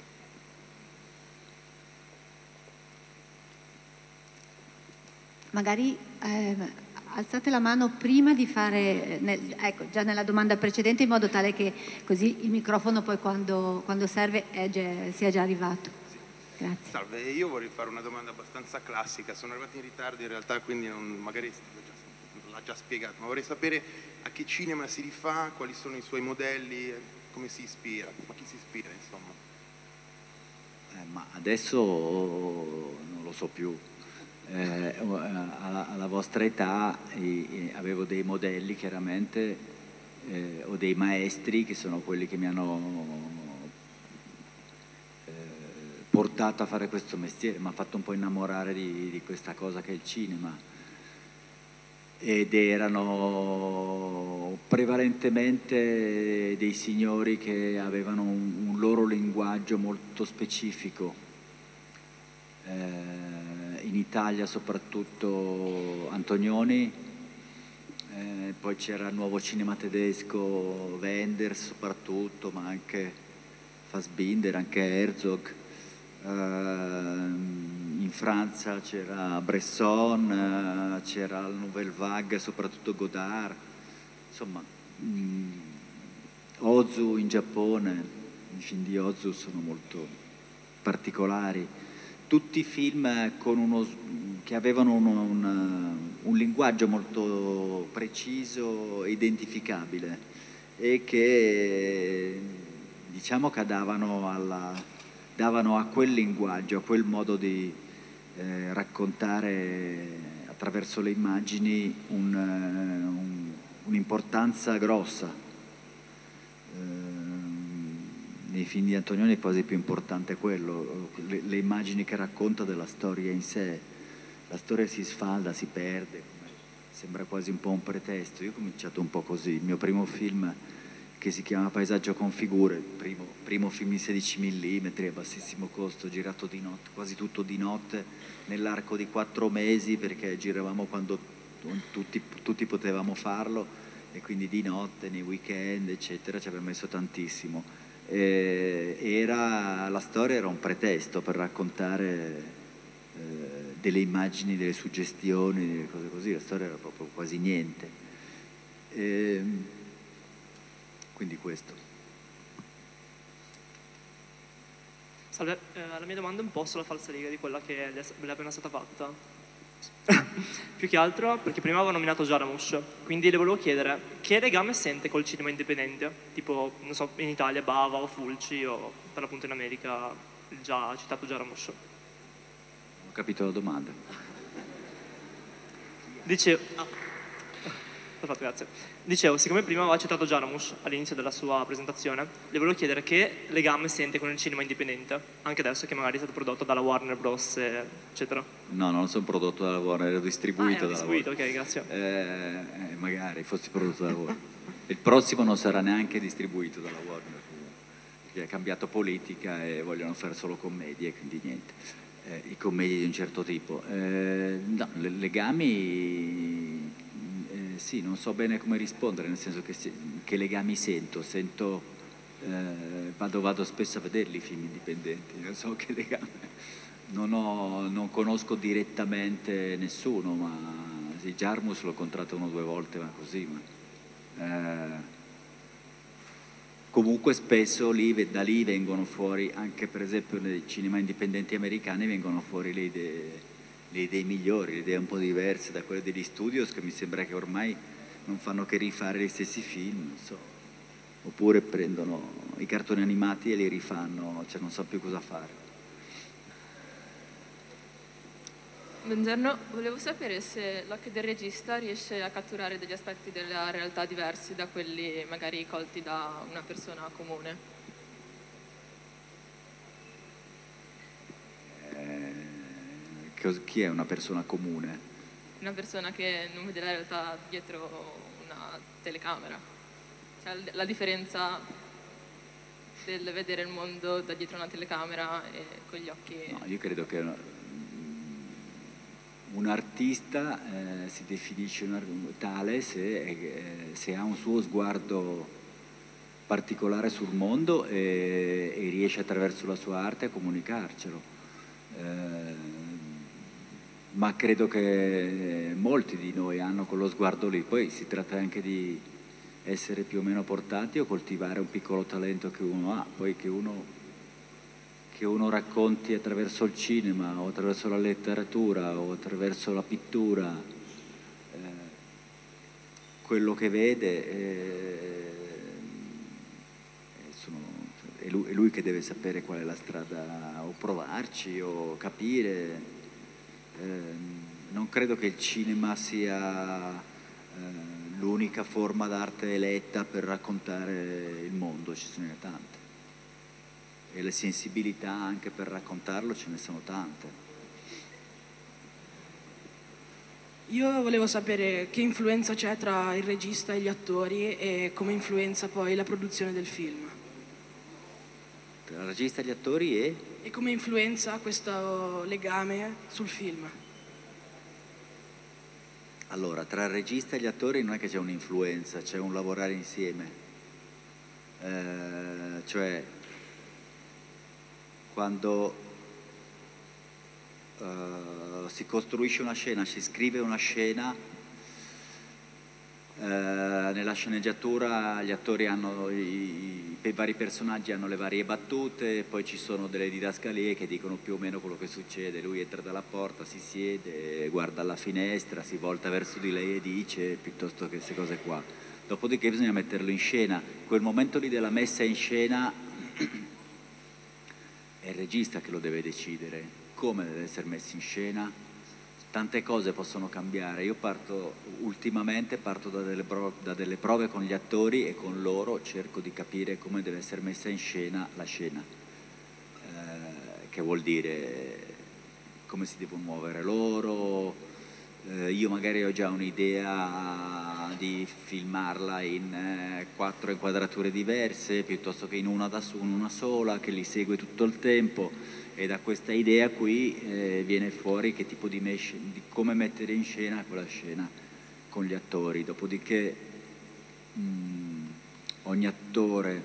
Magari eh, alzate la mano prima di fare, nel, ecco, già nella domanda precedente, in modo tale che così il microfono poi quando, quando serve è già, sia già arrivato. Grazie. Salve, io vorrei fare una domanda abbastanza classica. Sono arrivato in ritardo in realtà, quindi non, magari l'ha già spiegato, ma vorrei sapere a che cinema si rifà, quali sono i suoi modelli, come si ispira, ma chi si ispira, insomma. Eh, ma adesso non lo so più. Eh, alla, alla vostra età eh, avevo dei modelli, chiaramente, eh, o dei maestri che sono quelli che mi hanno eh, portato a fare questo mestiere, mi ha fatto un po' innamorare di, di questa cosa che è il cinema, ed erano prevalentemente dei signori che avevano un, un loro linguaggio molto specifico. Eh, in Italia soprattutto Antonioni, eh, poi c'era il nuovo cinema tedesco, Wenders soprattutto, ma anche Fassbinder, anche Herzog. Eh, in Francia c'era Bresson, eh, c'era la Nouvelle Vague, soprattutto Godard, insomma, mh, Ozu in Giappone, i film di Ozu sono molto particolari. Tutti film con uno, che avevano uno, un, un linguaggio molto preciso e identificabile, e che, diciamo, che davano, alla, davano a quel linguaggio, a quel modo di eh, raccontare attraverso le immagini un, un, un'importanza grossa. Nei film di Antonioni è quasi più importante quello, le, le immagini che racconta della storia in sé. La storia si sfalda, si perde, sembra quasi un po' un pretesto. Io ho cominciato un po' così. Il mio primo film, che si chiama Paesaggio con figure, il primo, primo film in sedici millimetri a bassissimo costo, girato di notte, quasi tutto di notte, nell'arco di quattro mesi, perché giravamo quando tutti, tutti potevamo farlo, e quindi di notte, nei weekend, eccetera, ci abbiamo messo tantissimo. Eh, era, la storia era un pretesto per raccontare eh, delle immagini, delle suggestioni, delle cose così. La storia era proprio quasi niente. Eh, quindi questo. Salve, eh, la mia domanda è un po' sulla falsariga di quella che le è appena stata fatta. Più che altro perché prima avevo nominato Jarmusch, quindi le volevo chiedere che legame sente col cinema indipendente, tipo, non so, in Italia Bava o Fulci, o per l'appunto in America il già citato Jarmusch. Non ho capito la domanda. Dicevo, ah, Perfetto, grazie. Dicevo, siccome prima aveva citato Jarmusch all'inizio della sua presentazione, le volevo chiedere che legame sente con il cinema indipendente, anche adesso che magari è stato prodotto dalla Warner Bros, eccetera. No, non sono prodotto dalla Warner, ero distribuito ah, dalla distribuito, Warner. ok, grazie. Eh, eh, magari fossi prodotto dalla Warner. Il prossimo non sarà neanche distribuito dalla Warner, perché ha cambiato politica e vogliono fare solo commedie, quindi niente. Eh, I commedie di un certo tipo. Eh, no, le- legami... eh, sì, non so bene come rispondere, nel senso che, se- che legami sento. Sento... eh, vado, vado spesso a vederli i film indipendenti, non so che legame. Non, ho, non conosco direttamente nessuno, ma sì, Jarmusch l'ho incontrato uno o due volte, ma così. Ma, eh, comunque spesso lì, da lì vengono fuori, anche per esempio nei cinema indipendenti americani, vengono fuori le idee, le idee migliori, le idee un po' diverse da quelle degli studios, che mi sembra che ormai non fanno che rifare gli stessi film, non so. Oppure prendono i cartoni animati e li rifanno, cioè non so più cosa fare. Buongiorno, volevo sapere se l'occhio del regista riesce a catturare degli aspetti della realtà diversi da quelli magari colti da una persona comune. Eh, chi è una persona comune? Una persona che non vede la realtà dietro una telecamera. Cioè, la differenza del vedere il mondo da dietro una telecamera e con gli occhi... No, io credo che un artista eh, si definisce un, tale se, eh, se ha un suo sguardo particolare sul mondo e, e riesce attraverso la sua arte a comunicarcelo. Eh, ma credo che molti di noi hanno quello sguardo lì. Poi si tratta anche di essere più o meno portati o coltivare un piccolo talento che uno ha, poi che uno... che uno racconti attraverso il cinema o attraverso la letteratura o attraverso la pittura eh, quello che vede eh, sono, è, lui, è lui che deve sapere qual è la strada o provarci o capire. Eh, non credo che il cinema sia eh, l'unica forma d'arte eletta per raccontare il mondo, ci sono tante. E le sensibilità anche per raccontarlo ce ne sono tante. Io volevo sapere che influenza c'è tra il regista e gli attori e come influenza poi la produzione del film. Tra il regista e gli attori e? E come influenza questo legame sul film. Allora, tra il regista e gli attori non è che c'è un'influenza, c'è un lavorare insieme. Eh, cioè... quando uh, si costruisce una scena, si scrive una scena, uh, nella sceneggiatura gli attori hanno, i, i vari personaggi hanno le varie battute, poi ci sono delle didascalie che dicono più o meno quello che succede. Lui entra dalla porta, si siede, guarda alla finestra, si volta verso di lei e dice, piuttosto che queste cose qua. Dopodiché bisogna metterlo in scena. Quel momento lì della messa in scena è il regista che lo deve decidere, come deve essere messo in scena. Tante cose possono cambiare. Io parto, ultimamente parto da delle, prove, da delle prove con gli attori e con loro cerco di capire come deve essere messa in scena la scena, eh, che vuol dire come si devono muovere loro. Eh, io magari ho già un'idea di filmarla in eh, quattro inquadrature diverse piuttosto che in una, da su, in una sola, che li segue tutto il tempo, e da questa idea qui eh, viene fuori che tipo di, di come mettere in scena quella scena con gli attori. Dopodiché mh, ogni attore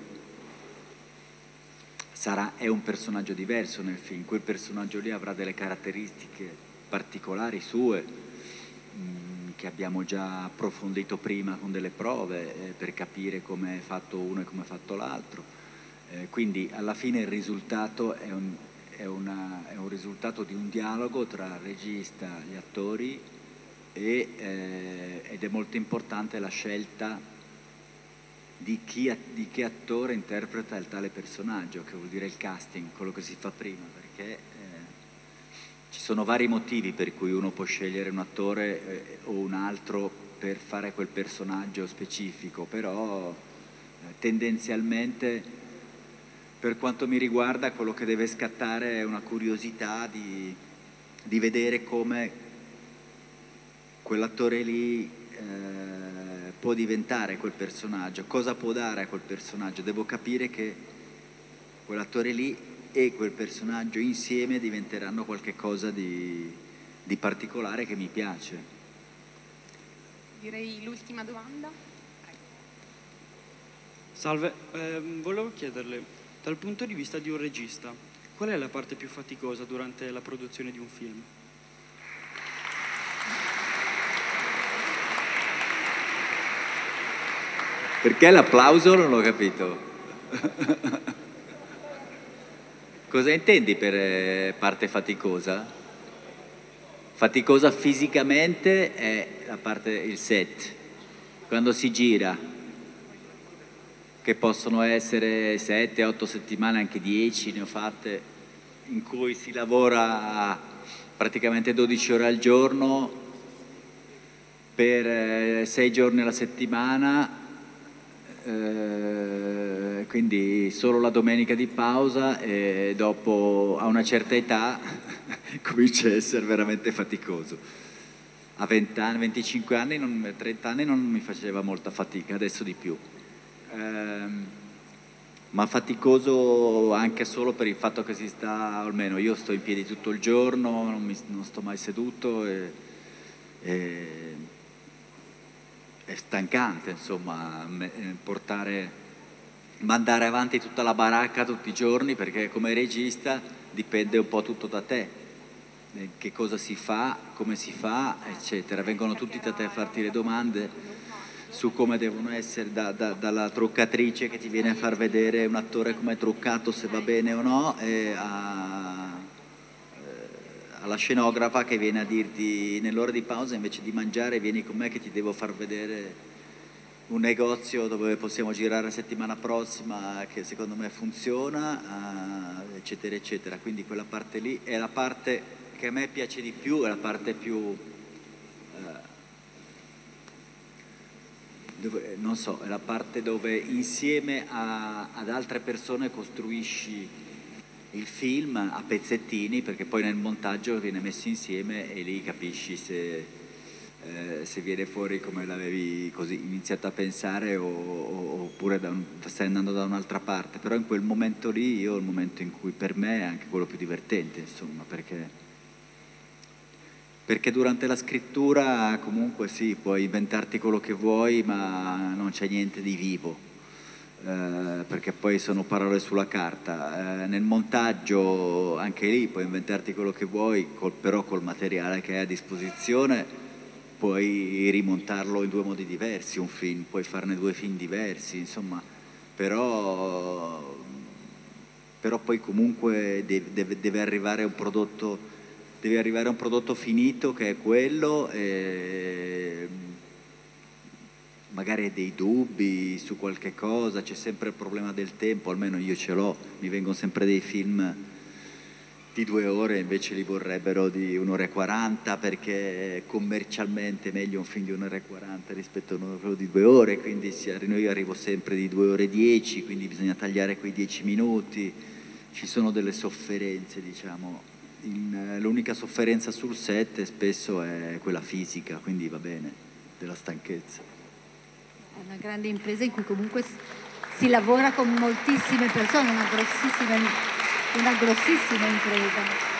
sarà, è un personaggio diverso nel film, quel personaggio lì avrà delle caratteristiche particolari sue, che abbiamo già approfondito prima con delle prove eh, per capire come è fatto uno e come è fatto l'altro. Eh, quindi alla fine il risultato è un, è, una, è un risultato di un dialogo tra il regista, gli attori e, eh, ed è molto importante la scelta di, chi, di che attore interpreta il tale personaggio, che vuol dire il casting, quello che si fa prima, perché eh, ci sono vari motivi per cui uno può scegliere un attore eh, o un altro per fare quel personaggio specifico, però eh, tendenzialmente, per quanto mi riguarda, quello che deve scattare è una curiosità di, di vedere come quell'attore lì eh, può diventare quel personaggio, cosa può dare a quel personaggio. Devo capire che quell'attore lì e quel personaggio insieme diventeranno qualcosa di, di particolare che mi piace. Direi l'ultima domanda. Salve, eh, volevo chiederle, dal punto di vista di un regista, qual è la parte più faticosa durante la produzione di un film? Perché l'applauso? Non l'ho capito. Cosa intendi per eh, parte faticosa? Faticosa fisicamente è la parte, il set, quando si gira, che possono essere sette, otto settimane, anche dieci, ne ho fatte, in cui si lavora praticamente dodici ore al giorno per eh, sei giorni alla settimana, eh, quindi solo la domenica di pausa, e dopo a una certa età comincia a essere veramente faticoso. A venti anni, venticinque anni, non, trenta anni non mi faceva molta fatica, adesso di più. Ehm, ma faticoso anche solo per il fatto che si sta, almeno io sto in piedi tutto il giorno, non, mi, non sto mai seduto, e, e, è stancante, insomma, portare, mandare avanti tutta la baracca tutti i giorni, perché come regista dipende un po' tutto da te, che cosa si fa, come si fa, eccetera. Vengono tutti da te a farti le domande su come devono essere, da, da, dalla truccatrice che ti viene a far vedere un attore come è truccato, se va bene o no, e a, alla scenografa che viene a dirti nell'ora di pausa, invece di mangiare, vieni con me che ti devo far vedere un negozio dove possiamo girare la settimana prossima, che secondo me funziona, uh, eccetera eccetera. Quindi quella parte lì è la parte che a me piace di più, è la parte più uh, dove, non so, è la parte dove insieme a, ad altre persone costruisci il film a pezzettini, perché poi nel montaggio viene messo insieme e lì capisci se, eh, se viene fuori come l'avevi così iniziato a pensare, o, o, oppure da un, stai andando da un'altra parte. Però in quel momento lì, io, il momento in cui per me è anche quello più divertente, insomma, perché, perché durante la scrittura comunque sì, puoi inventarti quello che vuoi, ma non c'è niente di vivo. Uh, perché poi sono parole sulla carta. Uh, nel montaggio anche lì puoi inventarti quello che vuoi, col, però col materiale che hai a disposizione puoi rimontarlo in due modi diversi, un film, puoi farne due film diversi, insomma, però, però poi comunque deve, deve, deve arrivare un prodotto, deve arrivare un prodotto finito che è quello, e magari dei dubbi su qualche cosa, c'è sempre il problema del tempo, almeno io ce l'ho, mi vengono sempre dei film di due ore, invece li vorrebbero di un'ora e quaranta, perché commercialmente è meglio un film di un'ora e quaranta rispetto a uno di due ore, quindi io arrivo sempre di due ore e dieci, quindi bisogna tagliare quei dieci minuti, ci sono delle sofferenze, diciamo. L'unica sofferenza sul set spesso è quella fisica, quindi va bene, della stanchezza. È una grande impresa in cui comunque si lavora con moltissime persone, una grossissima, una grossissima impresa.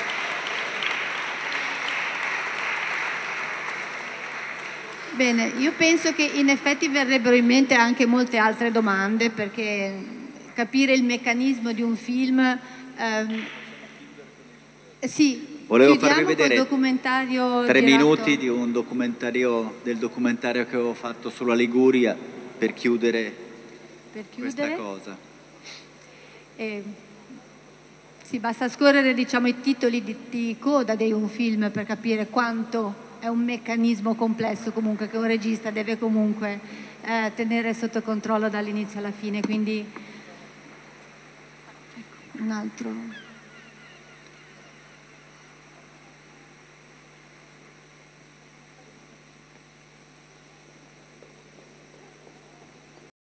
Bene, io penso che in effetti verrebbero in mente anche molte altre domande, perché capire il meccanismo di un film... Ehm, sì, volevo farvi vedere documentario tre girato. minuti di un documentario, del documentario che avevo fatto sulla Liguria, per chiudere, per chiudere questa cosa. Eh, sì, basta scorrere, diciamo, i titoli di, di coda di un film per capire quanto è un meccanismo complesso comunque che un regista deve comunque eh, tenere sotto controllo dall'inizio alla fine. Quindi ecco, un altro...